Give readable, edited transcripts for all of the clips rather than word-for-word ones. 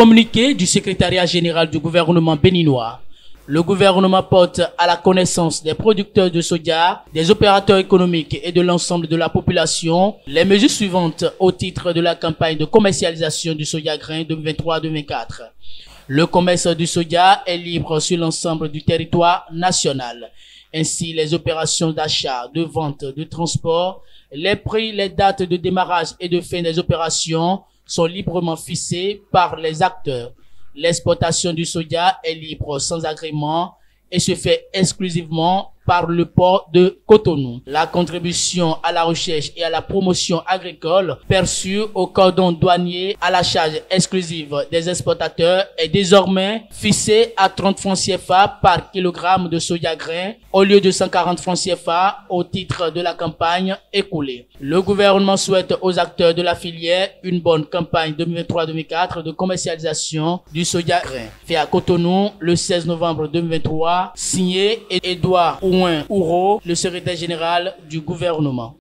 Communiqué du secrétariat général du gouvernement béninois. Le gouvernement porte à la connaissance des producteurs de soja, des opérateurs économiques et de l'ensemble de la population les mesures suivantes au titre de la campagne de commercialisation du soja grain 2023-2024. Le commerce du soja est libre sur l'ensemble du territoire national. Ainsi, les opérations d'achat, de vente, de transport, les prix, les dates de démarrage et de fin des opérations sont librement fixés par les acteurs. L'exportation du soja est libre sans agrément et se fait exclusivement par le port de Cotonou. La contribution à la recherche et à la promotion agricole perçue au cordon douanier à la charge exclusive des exportateurs est désormais fixée à 30 francs CFA par kilogramme de soja grain au lieu de 140 francs CFA au titre de la campagne écoulée. Le gouvernement souhaite aux acteurs de la filière une bonne campagne 2023-2024 de commercialisation du soja grain. Fait à Cotonou le 16 novembre 2023, signé Edouard Ouro, le secrétaire général du gouvernement.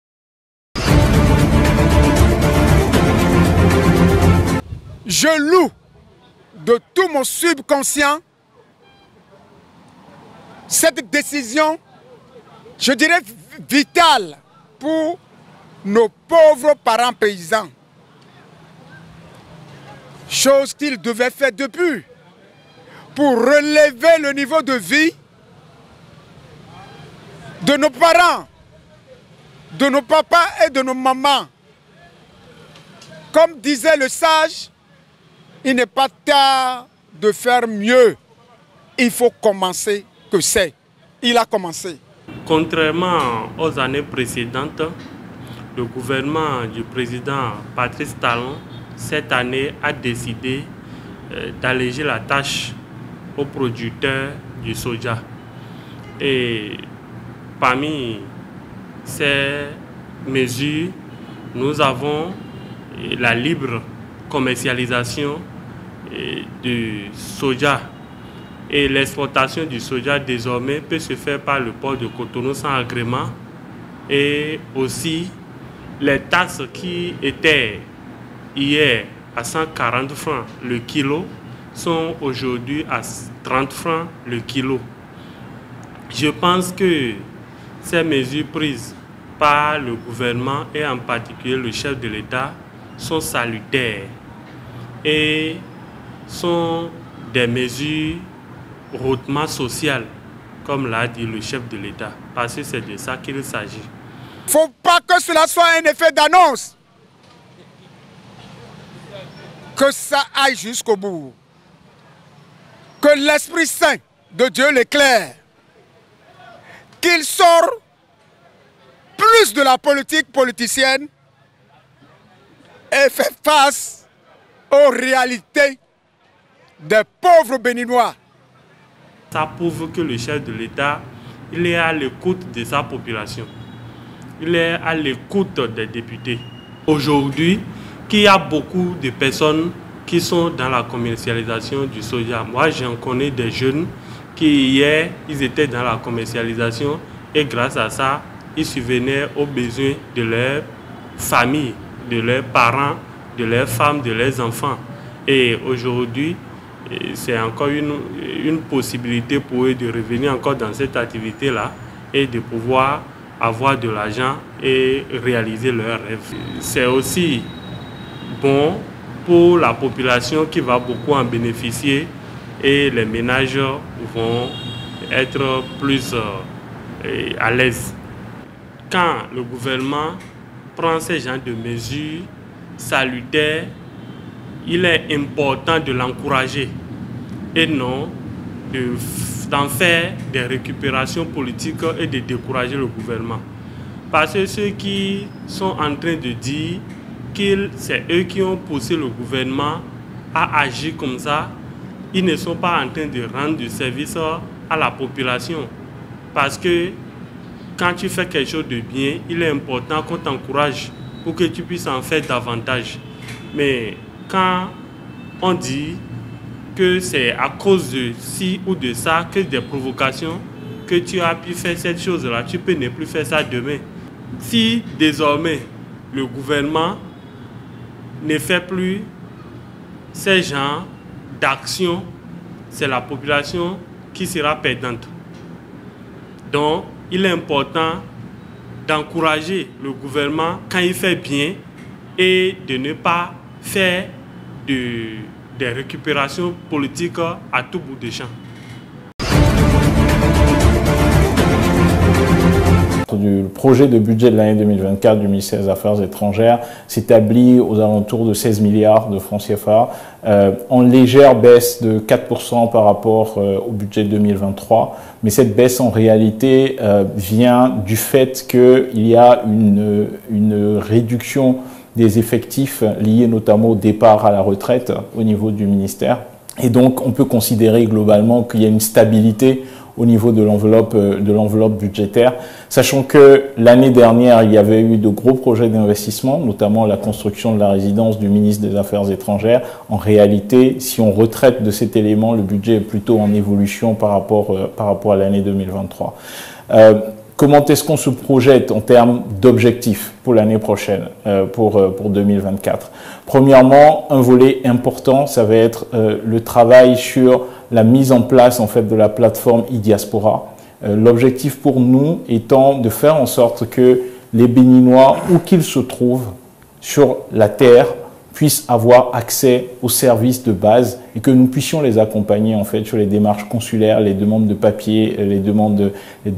Je loue de tout mon subconscient cette décision, je dirais vitale pour nos pauvres parents paysans. Chose qu'ils devaient faire depuis pour relever le niveau de vie de nos parents, de nos papas et de nos mamans. Comme disait le sage, il n'est pas tard de faire mieux. Il faut commencer que c'est. Il a commencé. Contrairement aux années précédentes, le gouvernement du président Patrice Talon, cette année, a décidé d'alléger la tâche aux producteurs du soja. Et parmi ces mesures, nous avons la libre commercialisation du soja. Et l'exportation du soja désormais peut se faire par le port de Cotonou sans agrément. Et aussi, les taxes qui étaient hier à 140 francs le kilo sont aujourd'hui à 30 francs le kilo. Je pense que ces mesures prises par le gouvernement et en particulier le chef de l'État sont salutaires et sont des mesures hautement sociales, comme l'a dit le chef de l'État, parce que c'est de ça qu'il s'agit. Il ne faut pas que cela soit un effet d'annonce, que ça aille jusqu'au bout, que l'Esprit Saint de Dieu l'éclaire, qu'il sort plus de la politique politicienne et fait face aux réalités des pauvres Béninois. Ça prouve que le chef de l'État, il est à l'écoute de sa population. Il est à l'écoute des députés. Aujourd'hui, qu'il y a beaucoup de personnes qui sont dans la commercialisation du soja. Moi, j'en connais des jeunes qui hier, ils étaient dans la commercialisation et grâce à ça, ils subvenaient aux besoins de leur famille, de leurs parents, de leurs femmes, de leurs enfants. Et aujourd'hui, c'est encore une possibilité pour eux de revenir encore dans cette activité-là et de pouvoir avoir de l'argent et réaliser leurs rêves. C'est aussi bon pour la population qui va beaucoup en bénéficier et les ménages vont être plus à l'aise. Quand le gouvernement prend ces genres de mesures salutaires, il est important de l'encourager et non d'en faire des récupérations politiques et de décourager le gouvernement. Parce que ceux qui sont en train de dire que c'est eux qui ont poussé le gouvernement à agir comme ça, ils ne sont pas en train de rendre du service à la population. Parce que quand tu fais quelque chose de bien, il est important qu'on t'encourage pour que tu puisses en faire davantage. Mais quand on dit que c'est à cause de ci ou de ça, que des provocations, que tu as pu faire cette chose-là, tu peux ne plus faire ça demain. Si désormais le gouvernement ne fait plus ces genres d'actions, c'est la population qui sera perdante. Donc, il est important d'encourager le gouvernement quand il fait bien et de ne pas faire des récupérations politiques à tout bout de champ. Le projet de budget de l'année 2024 du ministère des Affaires étrangères s'établit aux alentours de 16 milliards de francs CFA, en légère baisse de 4% par rapport au budget 2023. Mais cette baisse en réalité vient du fait qu'il y a une réduction des effectifs liés notamment au départ à la retraite au niveau du ministère. Et donc on peut considérer globalement qu'il y a une stabilité au niveau de l'enveloppe budgétaire, sachant que l'année dernière, il y avait eu de gros projets d'investissement, notamment la construction de la résidence du ministre des Affaires étrangères. En réalité, si on retraite de cet élément, le budget est plutôt en évolution par rapport à l'année 2023. Comment est-ce qu'on se projette en termes d'objectifs pour l'année prochaine, pour 2024? Premièrement, un volet important, ça va être le travail sur la mise en place en fait de la plateforme e-diaspora. L'objectif pour nous étant de faire en sorte que les Béninois, où qu'ils se trouvent sur la terre, puissent avoir accès aux services de base et que nous puissions les accompagner en fait sur les démarches consulaires, les demandes de papier, les demandes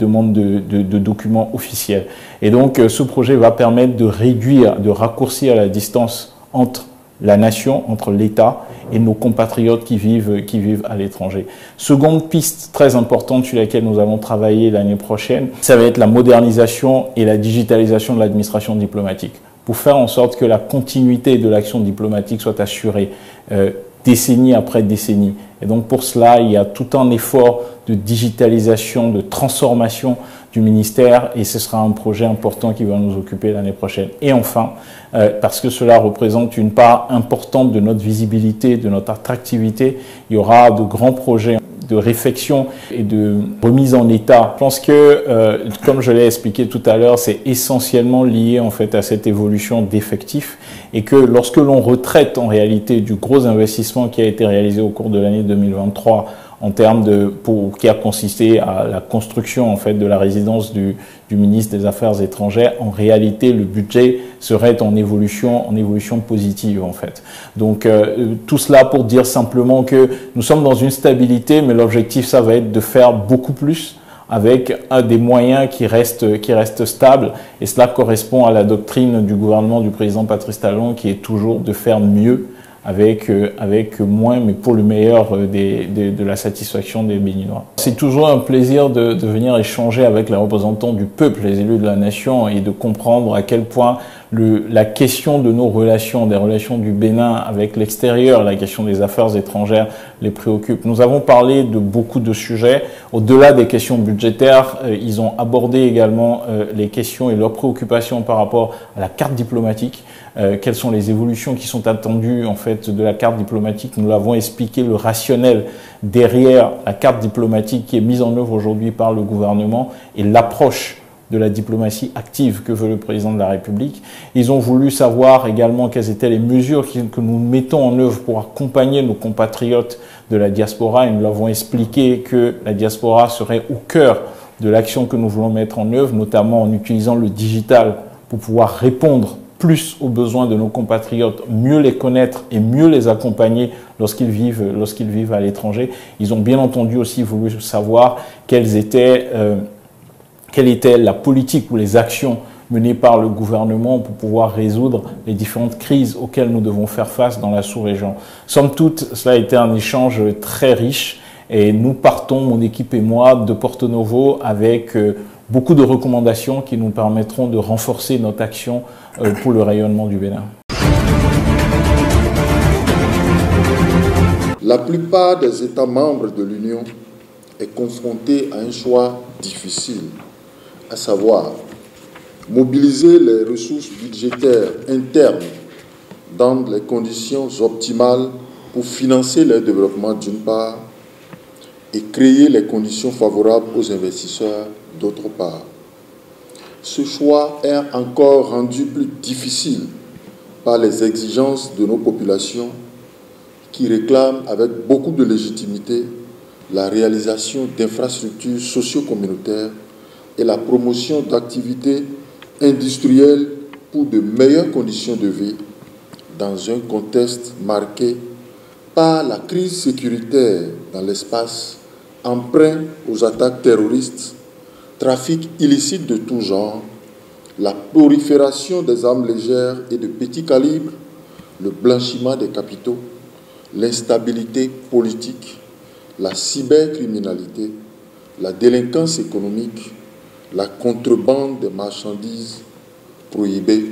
de documents officiels. Et donc ce projet va permettre de réduire, de raccourcir la distance entre la nation, entre l'État et nos compatriotes qui vivent à l'étranger. Seconde piste très importante sur laquelle nous allons travailler l'année prochaine, ça va être la modernisation et la digitalisation de l'administration diplomatique, pour faire en sorte que la continuité de l'action diplomatique soit assurée décennie après décennie. Et donc pour cela, il y a tout un effort de digitalisation, de transformation du ministère et ce sera un projet important qui va nous occuper l'année prochaine. Et enfin, parce que cela représente une part importante de notre visibilité, de notre attractivité, il y aura de grands projets de réflexion et de remise en état. Je pense que, comme je l'ai expliqué tout à l'heure, c'est essentiellement lié en fait à cette évolution d'effectifs et que lorsque l'on retraite en réalité du gros investissement qui a été réalisé au cours de l'année 2023 en termes qui a consisté à la construction en fait de la résidence du ministre des Affaires étrangères, en réalité le budget serait en évolution positive en fait. Donc tout cela pour dire simplement que nous sommes dans une stabilité, mais l'objectif ça va être de faire beaucoup plus avec des moyens qui restent stables, et cela correspond à la doctrine du gouvernement du président Patrice Talon qui est toujours de faire mieux avec moins, mais pour le meilleur de la satisfaction des Béninois. C'est toujours un plaisir de venir échanger avec les représentants du peuple, les élus de la nation, et de comprendre à quel point la question de nos relations, des relations du Bénin avec l'extérieur, la question des affaires étrangères les préoccupe. Nous avons parlé de beaucoup de sujets. Au-delà des questions budgétaires, ils ont abordé également les questions et leurs préoccupations par rapport à la carte diplomatique. Quelles sont les évolutions qui sont attendues en fait de la carte diplomatique. Nous l'avons expliqué, le rationnel derrière la carte diplomatique qui est mise en œuvre aujourd'hui par le gouvernement et l'approche de la diplomatie active que veut le président de la République. Ils ont voulu savoir également quelles étaient les mesures que nous mettons en œuvre pour accompagner nos compatriotes de la diaspora, et nous l'avons expliqué que la diaspora serait au cœur de l'action que nous voulons mettre en œuvre, notamment en utilisant le digital pour pouvoir répondre plus aux besoins de nos compatriotes, mieux les connaître et mieux les accompagner lorsqu'ils vivent à l'étranger. Ils ont bien entendu aussi voulu savoir quelle était la politique ou les actions menées par le gouvernement pour pouvoir résoudre les différentes crises auxquelles nous devons faire face dans la sous-région. Somme toute, cela a été un échange très riche et nous partons, mon équipe et moi, de Porto Novo avec beaucoup de recommandations qui nous permettront de renforcer notre action pour le rayonnement du Bénin. La plupart des États membres de l'Union est confrontés à un choix difficile, à savoir mobiliser les ressources budgétaires internes dans les conditions optimales pour financer leur développement d'une part et créer les conditions favorables aux investisseurs d'autre part. Ce choix est encore rendu plus difficile par les exigences de nos populations qui réclame avec beaucoup de légitimité la réalisation d'infrastructures socio-communautaires et la promotion d'activités industrielles pour de meilleures conditions de vie dans un contexte marqué par la crise sécuritaire dans l'espace, emprunt aux attaques terroristes, trafic illicite de tout genre, la prolifération des armes légères et de petit calibre, le blanchiment des capitaux, l'instabilité politique, la cybercriminalité, la délinquance économique, la contrebande des marchandises prohibées,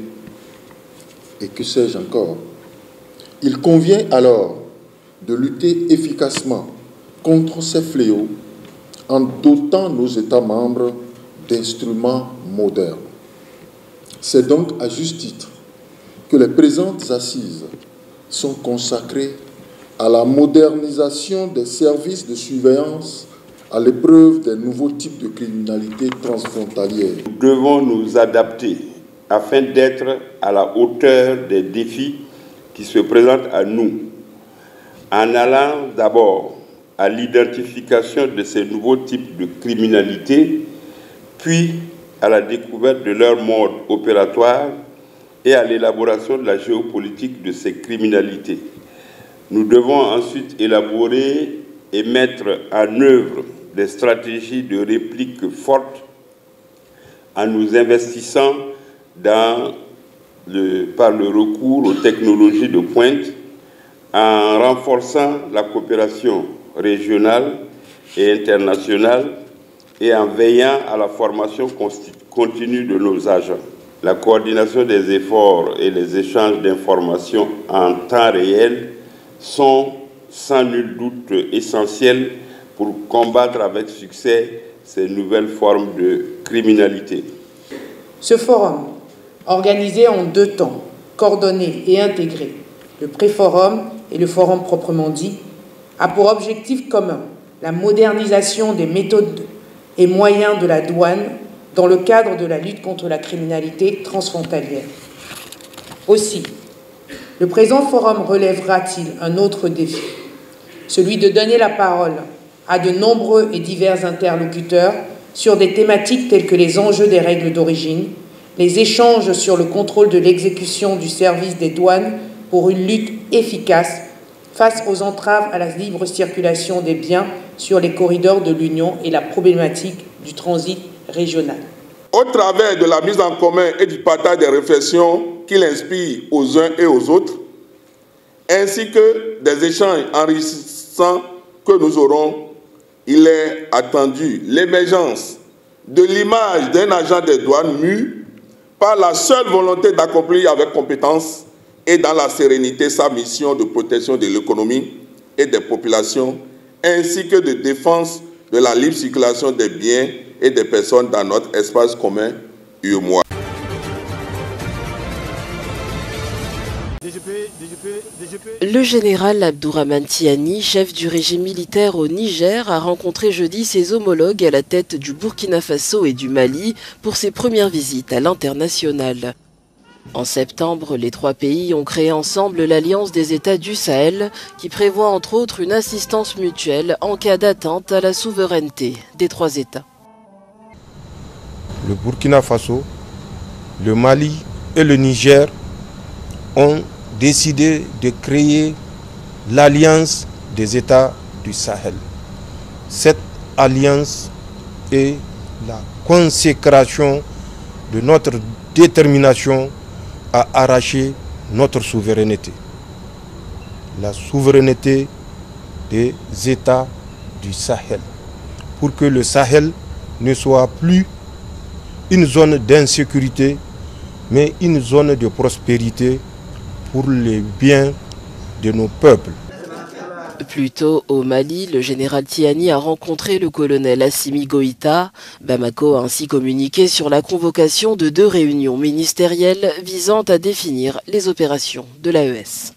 et que sais-je encore. Il convient alors de lutter efficacement contre ces fléaux en dotant nos États membres d'instruments modernes. C'est donc à juste titre que les présentes assises sont consacrées à la modernisation des services de surveillance à l'épreuve des nouveaux types de criminalité transfrontalière. Nous devons nous adapter afin d'être à la hauteur des défis qui se présentent à nous, en allant d'abord à l'identification de ces nouveaux types de criminalité, puis à la découverte de leur mode opératoire et à l'élaboration de la géopolitique de ces criminalités. Nous devons ensuite élaborer et mettre en œuvre des stratégies de réplique fortes en nous investissant par le recours aux technologies de pointe, en renforçant la coopération régionale et internationale et en veillant à la formation continue de nos agents. La coordination des efforts et les échanges d'informations en temps réel sont sans nul doute essentiels pour combattre avec succès ces nouvelles formes de criminalité. Ce forum, organisé en 2 temps, coordonné et intégré, le pré-forum et le forum proprement dit, a pour objectif commun la modernisation des méthodes et moyens de la douane dans le cadre de la lutte contre la criminalité transfrontalière. Aussi, le présent forum relèvera-t-il un autre défi, celui de donner la parole à de nombreux et divers interlocuteurs sur des thématiques telles que les enjeux des règles d'origine, les échanges sur le contrôle de l'exécution du service des douanes pour une lutte efficace face aux entraves à la libre circulation des biens sur les corridors de l'Union et la problématique du transit régional. Au travers de la mise en commun et du partage des réflexions qu'il inspire aux uns et aux autres, ainsi que des échanges enrichissants que nous aurons, il est attendu l'émergence de l'image d'un agent des douanes mu par la seule volonté d'accomplir avec compétence et dans la sérénité sa mission de protection de l'économie et des populations, ainsi que de défense de la libre circulation des biens et des personnes dans notre espace commun UEMOA. Le général Abdourahmane Tiani, chef du régime militaire au Niger, a rencontré jeudi ses homologues à la tête du Burkina Faso et du Mali pour ses premières visites à l'international. En septembre, les 3 pays ont créé ensemble l'Alliance des États du Sahel, qui prévoit entre autres une assistance mutuelle en cas d'atteinte à la souveraineté des 3 États. Le Burkina Faso, le Mali et le Niger ont décidé de créer l'Alliance des États du Sahel. Cette alliance est la consécration de notre détermination à arracher notre souveraineté. La souveraineté des États du Sahel. Pour que le Sahel ne soit plus une zone d'insécurité, mais une zone de prospérité pour les biens de nos peuples. Plus tôt, au Mali, le général Tiani a rencontré le colonel Assimi Goïta. Bamako a ainsi communiqué sur la convocation de 2 réunions ministérielles visant à définir les opérations de l'AES.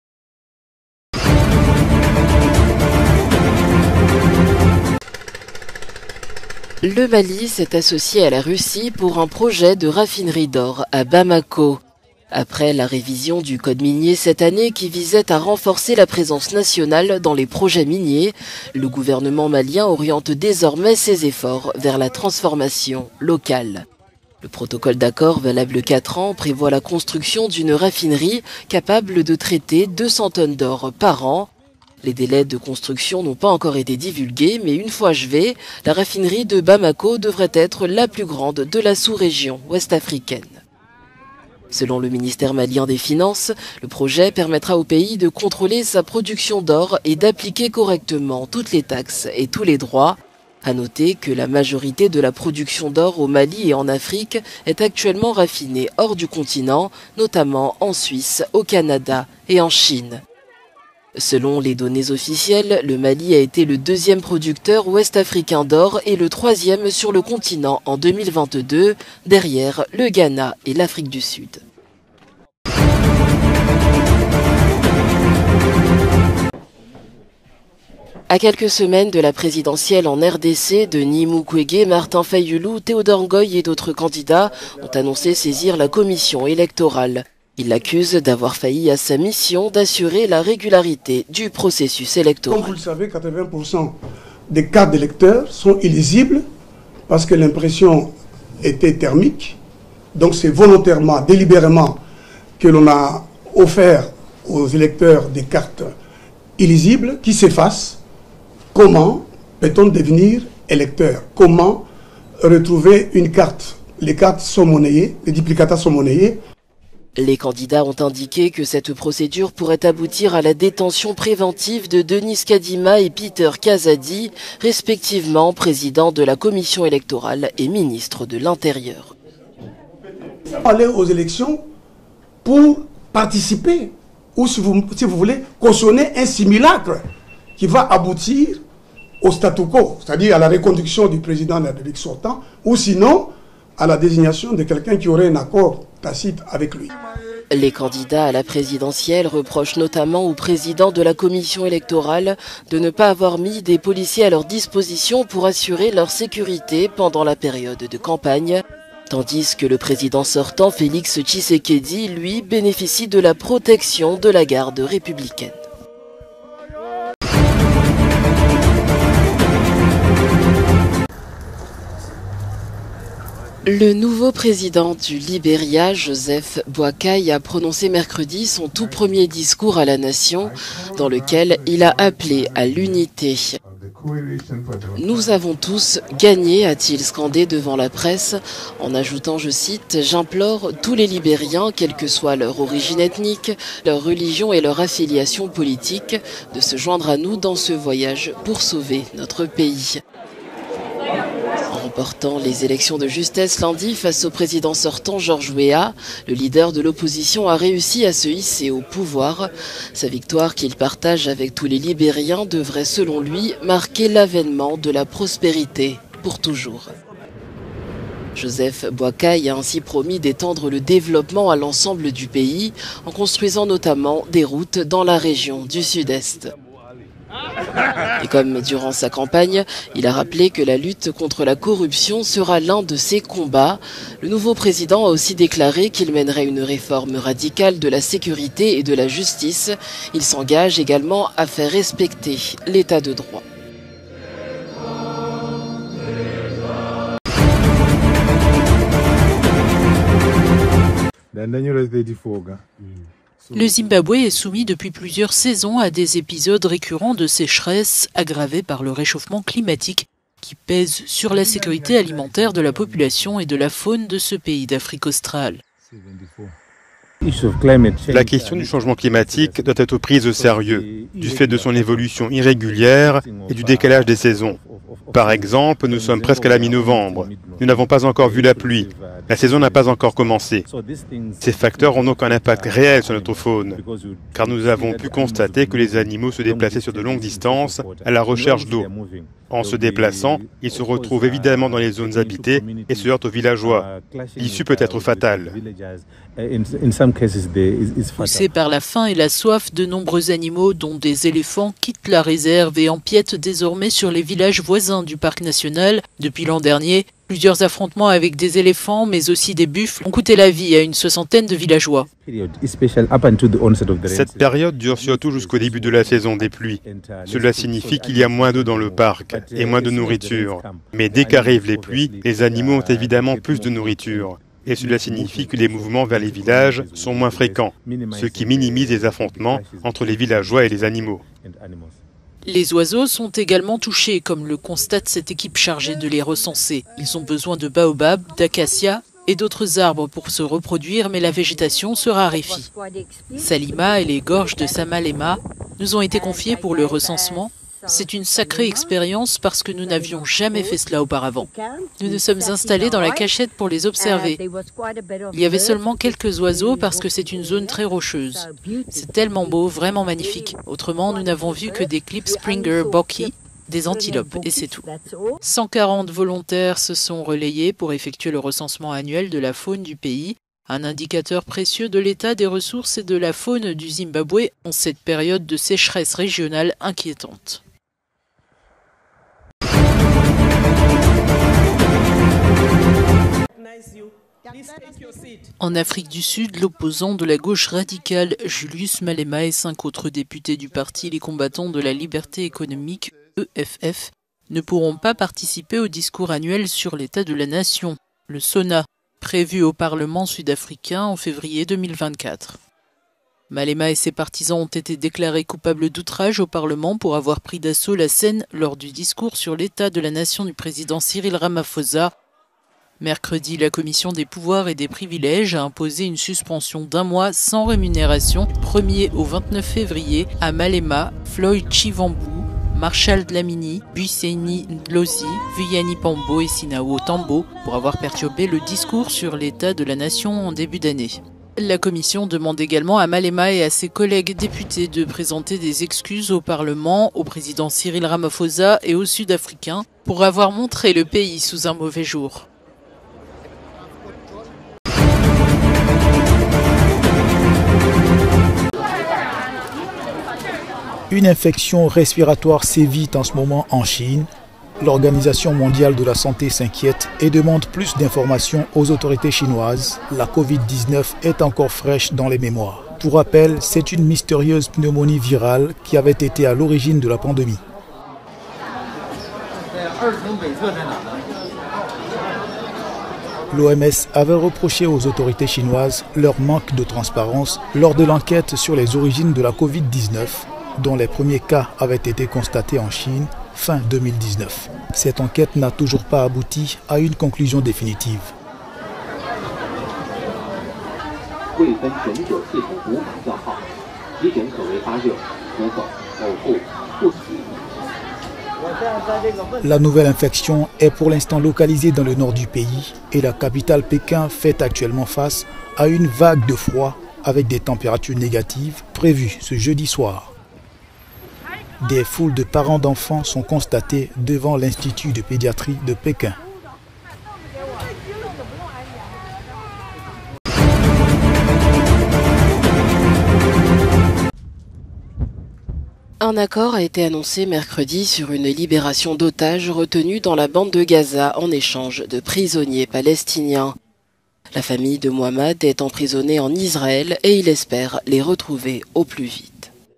Le Mali s'est associé à la Russie pour un projet de raffinerie d'or à Bamako. Après la révision du code minier cette année qui visait à renforcer la présence nationale dans les projets miniers, le gouvernement malien oriente désormais ses efforts vers la transformation locale. Le protocole d'accord valable 4 ans prévoit la construction d'une raffinerie capable de traiter 200 tonnes d'or par an. Les délais de construction n'ont pas encore été divulgués, mais une fois achevée, la raffinerie de Bamako devrait être la plus grande de la sous-région ouest-africaine. Selon le ministère malien des Finances, le projet permettra au pays de contrôler sa production d'or et d'appliquer correctement toutes les taxes et tous les droits. À noter que la majorité de la production d'or au Mali et en Afrique est actuellement raffinée hors du continent, notamment en Suisse, au Canada et en Chine. Selon les données officielles, le Mali a été le 2e producteur ouest-africain d'or et le 3e sur le continent en 2022, derrière le Ghana et l'Afrique du Sud. À quelques semaines de la présidentielle en RDC, Denis Mukwege, Martin Fayulu, Théodore Ngoy et d'autres candidats ont annoncé saisir la commission électorale. Ils l'accusent d'avoir failli à sa mission d'assurer la régularité du processus électoral. Comme vous le savez, 80% des cartes d'électeurs sont illisibles parce que l'impression était thermique. Donc c'est volontairement, délibérément que l'on a offert aux électeurs des cartes illisibles qui s'effacent. Comment peut-on devenir électeur? Comment retrouver une carte? Les cartes sont monnayées, les duplicata sont monnayés. Les candidats ont indiqué que cette procédure pourrait aboutir à la détention préventive de Denis Kadima et Peter Kazadi, respectivement président de la commission électorale et ministre de l'Intérieur. Aller aux élections pour participer, ou si vous voulez, cautionner un simulacre qui va aboutir au statu quo, c'est-à-dire à la reconduction du président de la République sortant, ou sinon à la désignation de quelqu'un qui aurait un accord tacite avec lui. Les candidats à la présidentielle reprochent notamment au président de la commission électorale de ne pas avoir mis des policiers à leur disposition pour assurer leur sécurité pendant la période de campagne, tandis que le président sortant, Félix Tshisekedi, lui, bénéficie de la protection de la garde républicaine. Le nouveau président du Libéria, Joseph Boakai, a prononcé mercredi son tout premier discours à la nation dans lequel il a appelé à l'unité. « Nous avons tous gagné », a-t-il scandé devant la presse, en ajoutant, je cite, « J'implore tous les Libériens, quelle que soit leur origine ethnique, leur religion et leur affiliation politique, de se joindre à nous dans ce voyage pour sauver notre pays. » En remportant les élections de justesse lundi face au président sortant George Weah, le leader de l'opposition a réussi à se hisser au pouvoir. Sa victoire qu'il partage avec tous les Libériens devrait selon lui marquer l'avènement de la prospérité pour toujours. Joseph Boakai a ainsi promis d'étendre le développement à l'ensemble du pays en construisant notamment des routes dans la région du Sud-Est. Et comme durant sa campagne, il a rappelé que la lutte contre la corruption sera l'un de ses combats, le nouveau président a aussi déclaré qu'il mènerait une réforme radicale de la sécurité et de la justice. Il s'engage également à faire respecter l'état de droit. Le Zimbabwe est soumis depuis plusieurs saisons à des épisodes récurrents de sécheresse aggravés par le réchauffement climatique qui pèse sur la sécurité alimentaire de la population et de la faune de ce pays d'Afrique australe. La question du changement climatique doit être prise au sérieux, du fait de son évolution irrégulière et du décalage des saisons. Par exemple, nous sommes presque à la mi-novembre. Nous n'avons pas encore vu la pluie. La saison n'a pas encore commencé. Ces facteurs ont donc un impact réel sur notre faune, car nous avons pu constater que les animaux se déplaçaient sur de longues distances à la recherche d'eau. En se déplaçant, ils se retrouvent évidemment dans les zones habitées et se heurtent aux villageois. L'issue peut être fatale. Poussés par la faim et la soif, de nombreux animaux, dont des éléphants, quittent la réserve et empiètent désormais sur les villages voisins du parc national. Depuis l'an dernier, Plusieurs affrontements avec des éléphants, mais aussi des buffles, ont coûté la vie à une soixantaine de villageois. Cette période dure surtout jusqu'au début de la saison des pluies. Cela signifie qu'il y a moins d'eau dans le parc et moins de nourriture. Mais dès qu'arrivent les pluies, les animaux ont évidemment plus de nourriture. Et cela signifie que les mouvements vers les villages sont moins fréquents, ce qui minimise les affrontements entre les villageois et les animaux. Les oiseaux sont également touchés, comme le constate cette équipe chargée de les recenser. Ils ont besoin de baobabs, d'acacias et d'autres arbres pour se reproduire, mais la végétation se raréfie. Salima et les gorges de Samalema nous ont été confiées pour le recensement. C'est une sacrée expérience parce que nous n'avions jamais fait cela auparavant. Nous nous sommes installés dans la cachette pour les observer. Il y avait seulement quelques oiseaux parce que c'est une zone très rocheuse. C'est tellement beau, vraiment magnifique. Autrement, nous n'avons vu que des Klipspringer bokkie, des antilopes, et c'est tout. 140 volontaires se sont relayés pour effectuer le recensement annuel de la faune du pays, un indicateur précieux de l'état des ressources et de la faune du Zimbabwe en cette période de sécheresse régionale inquiétante. En Afrique du Sud, l'opposant de la gauche radicale Julius Malema et 5 autres députés du parti Les Combattants de la Liberté économique, EFF, ne pourront pas participer au discours annuel sur l'état de la nation, le SONA, prévu au Parlement sud-africain en février 2024. Malema et ses partisans ont été déclarés coupables d'outrage au Parlement pour avoir pris d'assaut la scène lors du discours sur l'état de la nation du président Cyril Ramaphosa. Mercredi, la Commission des pouvoirs et des privilèges a imposé une suspension d'1 mois sans rémunération du 1er au 29 février à Malema, Floyd Chivambou, Marshall Dlamini, Buiseni Ndlozi, Vuyani Pambo et Sinao Tambo pour avoir perturbé le discours sur l'état de la nation en début d'année. La Commission demande également à Malema et à ses collègues députés de présenter des excuses au Parlement, au président Cyril Ramaphosa et aux Sud-Africains pour avoir montré le pays sous un mauvais jour. Une infection respiratoire sévit en ce moment en Chine. L'Organisation mondiale de la santé s'inquiète et demande plus d'informations aux autorités chinoises. La Covid-19 est encore fraîche dans les mémoires. Pour rappel, c'est une mystérieuse pneumonie virale qui avait été à l'origine de la pandémie. L'OMS avait reproché aux autorités chinoises leur manque de transparence lors de l'enquête sur les origines de la Covid-19, dont les premiers cas avaient été constatés en Chine fin 2019. Cette enquête n'a toujours pas abouti à une conclusion définitive. La nouvelle infection est pour l'instant localisée dans le nord du pays et la capitale Pékin fait actuellement face à une vague de froid avec des températures négatives prévues ce jeudi soir. Des foules de parents d'enfants sont constatées devant l'Institut de pédiatrie de Pékin. Un accord a été annoncé mercredi sur une libération d'otages retenus dans la bande de Gaza en échange de prisonniers palestiniens. La famille de Mohamed est emprisonnée en Israël et il espère les retrouver au plus vite.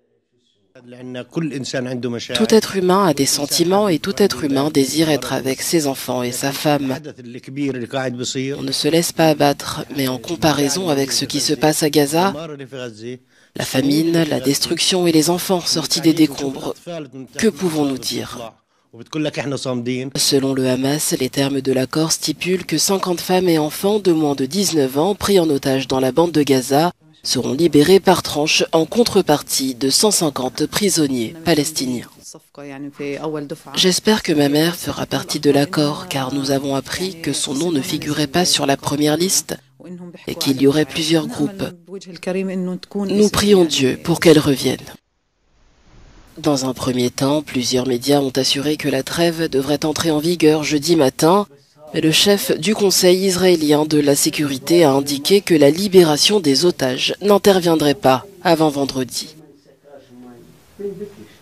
Tout être humain a des sentiments et tout être humain désire être avec ses enfants et sa femme. On ne se laisse pas abattre, mais en comparaison avec ce qui se passe à Gaza, la famine, la destruction et les enfants sortis des décombres, que pouvons-nous dire ? Selon le Hamas, les termes de l'accord stipulent que 50 femmes et enfants de moins de 19 ans pris en otage dans la bande de Gaza seront libérés par tranche en contrepartie de 150 prisonniers palestiniens. J'espère que ma mère fera partie de l'accord car nous avons appris que son nom ne figurait pas sur la première liste et qu'il y aurait plusieurs groupes. Nous prions Dieu pour qu'elle revienne. Dans un premier temps, plusieurs médias ont assuré que la trêve devrait entrer en vigueur jeudi matin, mais le chef du Conseil israélien de la sécurité a indiqué que la libération des otages n'interviendrait pas avant vendredi.